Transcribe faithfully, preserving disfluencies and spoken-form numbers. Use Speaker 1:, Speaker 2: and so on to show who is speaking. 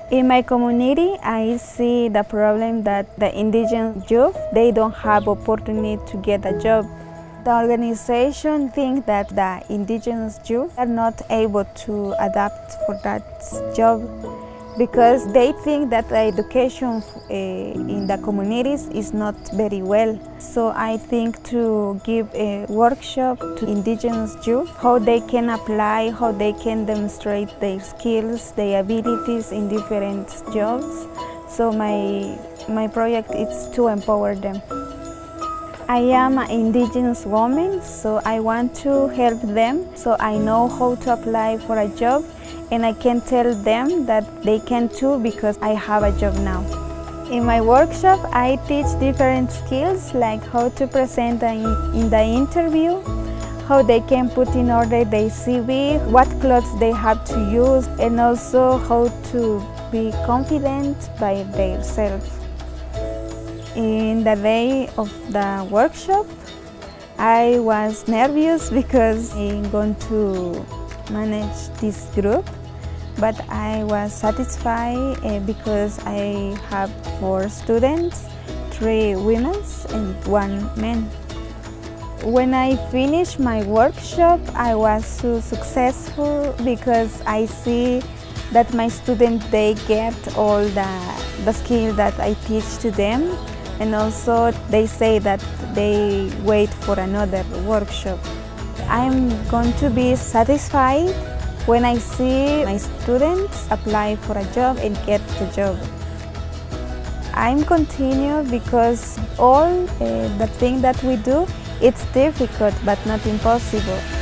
Speaker 1: In my community, I see the problem that the indigenous youth, they don't have opportunity to get a job. The organization think that the indigenous youth are not able to adapt for that job because they think that the education uh, in the communities is not very well. So I think to give a workshop to indigenous youth, how they can apply, how they can demonstrate their skills, their abilities in different jobs. So my, my project is to empower them. I am an indigenous woman, so I want to help them, so I know how to apply for a job, and I can tell them that they can too because I have a job now. In my workshop, I teach different skills like how to present in the interview, how they can put in order their C V, what clothes they have to use, and also how to be confident by themselves. In the day of the workshop, I was nervous because I'm going to manage this group, but I was satisfied uh, because I have four students, three women and one man. When I finished my workshop, I was so successful because I see that my students, they get all the, the skills that I teach to them. And also they say that they wait for another workshop. I'm going to be satisfied when I see my students apply for a job and get the job. I'm continue because all uh, the thing that we do, it's difficult but not impossible.